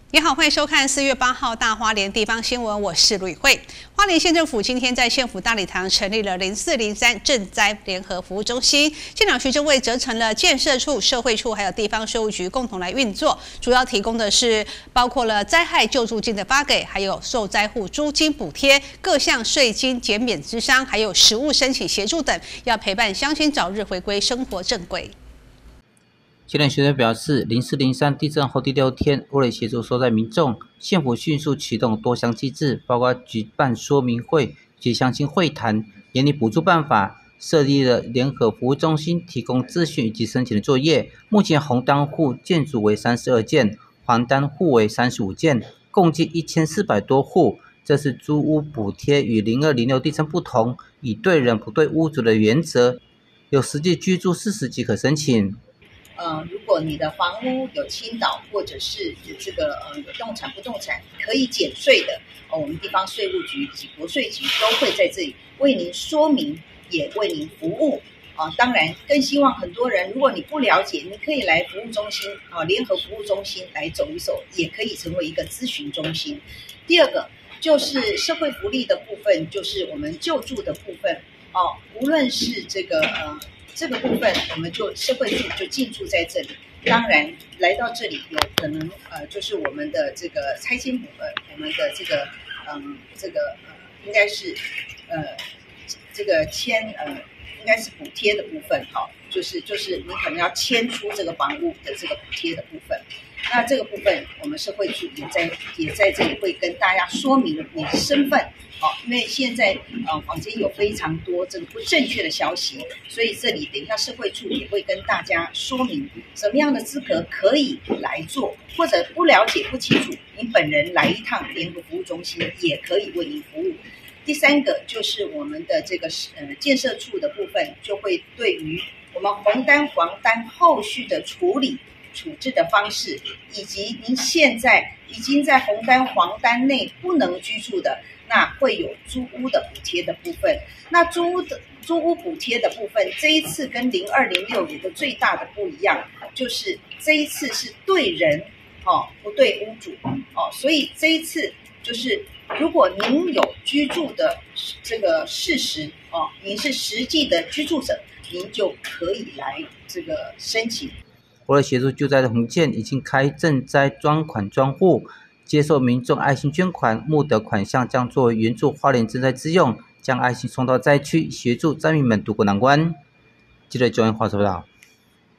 你好，欢迎收看4月8号大花莲地方新闻，我是吕慧。花莲县政府今天在县府大礼堂成立了0403赈灾联合服务中心，县长徐正伟责成了建设处、社会处还有地方税务局共同来运作，主要提供的是包括了灾害救助金的发给，还有受灾户租金补贴、各项税金减免咨商，还有实务申请协助等，要陪伴乡亲早日回归生活正轨。 前任学者表示，0403地震后第6天，为了协助受灾民众，县府迅速启动多项机制，包括举办说明会及乡亲会谈，研拟补助办法，设立了联合服务中心，提供咨询以及申请的作业。目前红单户建筑为32件，黄单户为35件，共计1400多户。这是租屋补贴与0206地震不同，以对人不对屋主的原则，有实际居住40即可申请。 如果你的房屋有倾倒，或者是这个有动产不动产可以减税的，我们地方税务局及国税局都会在这里为您说明，也为您服务。当然更希望很多人，如果你不了解，你可以来服务中心联合服务中心来走一走，也可以成为一个咨询中心。第二个就是社会福利的部分，就是我们救助的部分无论是这个部分，我们就社会处就进驻在这里。当然来到这里有可能就是我们的这个拆迁我们的这个应该是这个应该是补贴的部分就是你可能要迁出这个房屋的这个补贴的部分。那这个部分我们社会处也在这里会跟大家说明你的身份因为现在坊间有非常多这个不正确的消息，所以这里等一下社会处也会跟大家说明什么样的资格可以来做，或者不了解不清楚，你本人来一趟联合服务中心也可以为您服务。第三个就是我们的这个建设处的部分，就会对于我们红单黄单后续的处置的方式，以及您现在已经在红单黄单内不能居住的，那会有租屋的补贴的部分。那租屋补贴的部分，这一次跟0206有个最大的不一样，就是这一次是对人不对屋主所以这一次就是如果您有居住的这个事实您是实际的居住者，您就可以来这个申请。 为了协助救灾的红建已经开赈灾专款专户，接受民众爱心捐款，募得款项将作为援助花莲赈灾之用，将爱心送到灾区，协助灾民们渡过难关。记者9月华报道。